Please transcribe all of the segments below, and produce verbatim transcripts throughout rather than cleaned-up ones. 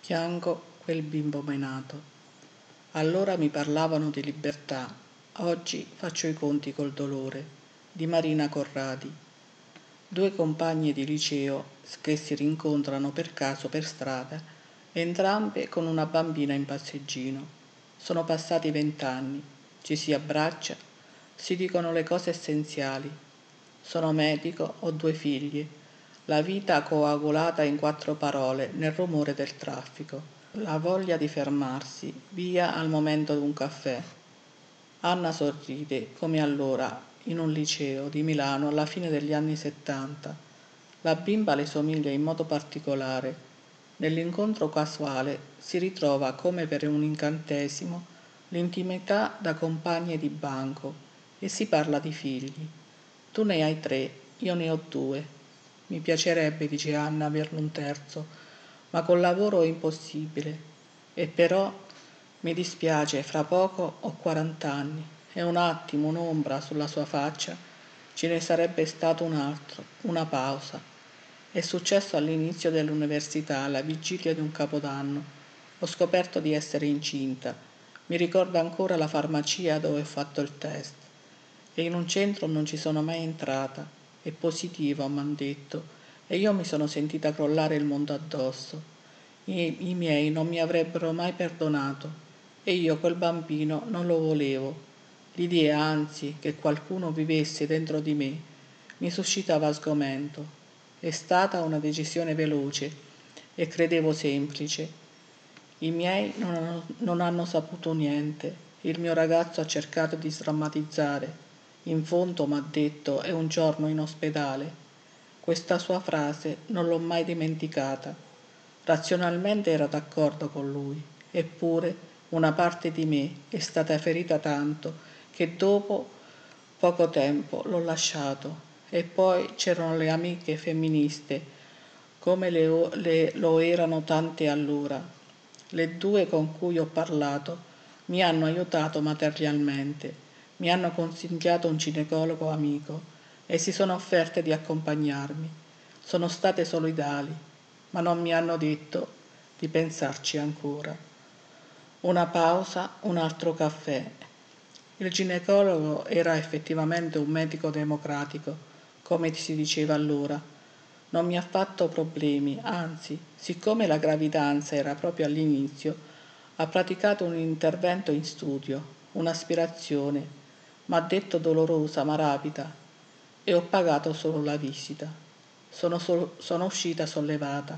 fianco quel bimbo menato. Allora mi parlavano di libertà, oggi faccio i conti col dolore, di Marina Corradi. Due compagne di liceo che si rincontrano per caso per strada, entrambe con una bambina in passeggino. Sono passati vent'anni, ci si abbraccia, si dicono le cose essenziali. Sono medico, ho due figli, la vita coagulata in quattro parole nel rumore del traffico. La voglia di fermarsi, via al momento d'un caffè. Anna sorride, come allora, in un liceo di Milano alla fine degli anni settanta. La bimba le somiglia in modo particolare. Nell'incontro casuale si ritrova, come per un incantesimo, l'intimità da compagne di banco e si parla di figli. Tu ne hai tre, io ne ho due. Mi piacerebbe, dice Anna, averne un terzo, ma col lavoro è impossibile. E però mi dispiace, fra poco ho quarant'anni e un attimo, un'ombra sulla sua faccia, ce ne sarebbe stato un altro, una pausa. È successo all'inizio dell'università, alla vigilia di un capodanno. Ho scoperto di essere incinta. Mi ricordo ancora la farmacia dove ho fatto il test. E in un centro non ci sono mai entrata. È positivo, m'han detto, e io mi sono sentita crollare il mondo addosso. I, I miei non mi avrebbero mai perdonato e io quel bambino non lo volevo. L'idea, anzi, che qualcuno vivesse dentro di me mi suscitava sgomento. È stata una decisione veloce e credevo semplice. I miei non hanno, non hanno saputo niente. Il mio ragazzo ha cercato di sdrammatizzare. In fondo m'ha detto è un giorno in ospedale. Questa sua frase non l'ho mai dimenticata. Razionalmente ero d'accordo con lui, eppure una parte di me è stata ferita tanto che dopo poco tempo l'ho lasciato. E poi c'erano le amiche femministe, come le, le, lo erano tante allora. Le due con cui ho parlato mi hanno aiutato materialmente, mi hanno consigliato un ginecologo amico e si sono offerte di accompagnarmi. Sono state solidali, ma non mi hanno detto di pensarci ancora. Una pausa, un altro caffè. Il ginecologo era effettivamente un medico democratico, come si diceva allora. Non mi ha fatto problemi, anzi, siccome la gravidanza era proprio all'inizio, ha praticato un intervento in studio, un'aspirazione, m'ha detto dolorosa ma rapida, e ho pagato solo la visita. Sono, sol- sono uscita sollevata.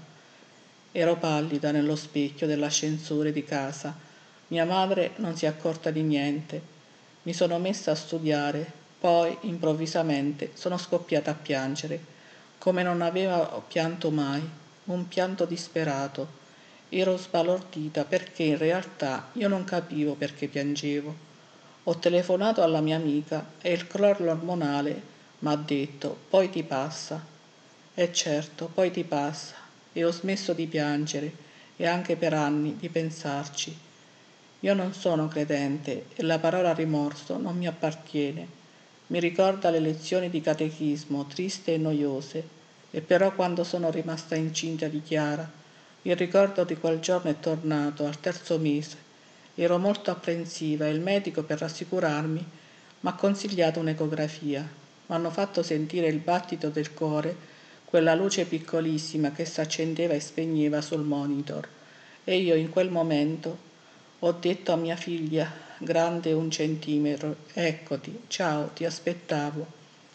Ero pallida nello specchio dell'ascensore di casa. Mia madre non si è accorta di niente. Mi sono messa a studiare, poi improvvisamente sono scoppiata a piangere, come non avevo pianto mai, un pianto disperato. Ero sbalordita perché in realtà io non capivo perché piangevo. Ho telefonato alla mia amica e il crollo ormonale m'ha detto poi ti passa. E certo, poi ti passa. E ho smesso di piangere e anche per anni di pensarci. Io non sono credente e la parola rimorso non mi appartiene. Mi ricorda le lezioni di catechismo, triste e noiose, e però quando sono rimasta incinta di Chiara, il ricordo di quel giorno è tornato al terzo mese. Ero molto apprensiva e il medico, per rassicurarmi, m'ha consigliato un'ecografia. M'hanno fatto sentire il battito del cuore, quella luce piccolissima che s'accendeva e spegneva sul monitor. E io in quel momento ho detto a mia figlia, grande un centimetro, eccoti, ciao, ti aspettavo.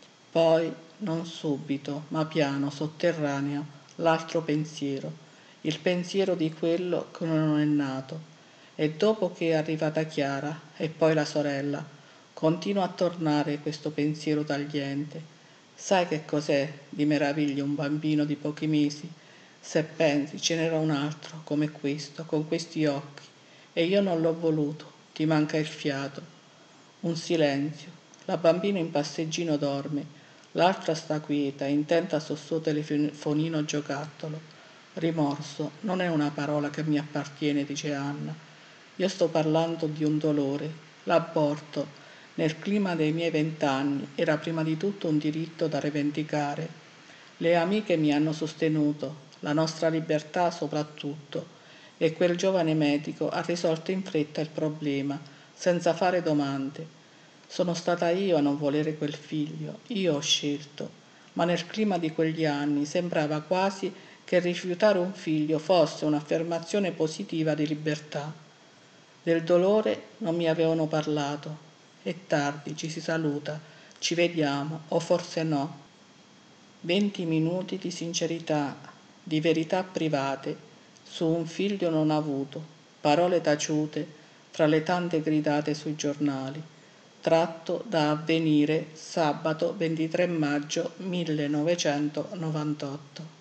Poi, non subito, ma piano, sotterraneo, l'altro pensiero, il pensiero di quello che non è nato. E dopo che è arrivata Chiara e poi la sorella, continua a tornare questo pensiero tagliente. Sai che cos'è di meraviglia un bambino di pochi mesi? Se pensi ce n'era un altro come questo, con questi occhi, e io non l'ho voluto, ti manca il fiato. Un silenzio. La bambina in passeggino dorme, l'altra sta quieta, intenta sul suo telefonino giocattolo. Rimorso non è una parola che mi appartiene, dice Anna. Io sto parlando di un dolore. L'aborto, nel clima dei miei vent'anni, era prima di tutto un diritto da rivendicare. Le amiche mi hanno sostenuto, la nostra libertà soprattutto, e quel giovane medico ha risolto in fretta il problema, senza fare domande. Sono stata io a non volere quel figlio, io ho scelto, ma nel clima di quegli anni sembrava quasi che rifiutare un figlio fosse un'affermazione positiva di libertà. Del dolore non mi avevano parlato. È tardi, ci si saluta, ci vediamo, o forse no. Venti minuti di sincerità, di verità private, su un figlio non avuto, parole taciute fra le tante gridate sui giornali. Tratto da Avvenire, sabato ventitré maggio millenovecentonovantotto.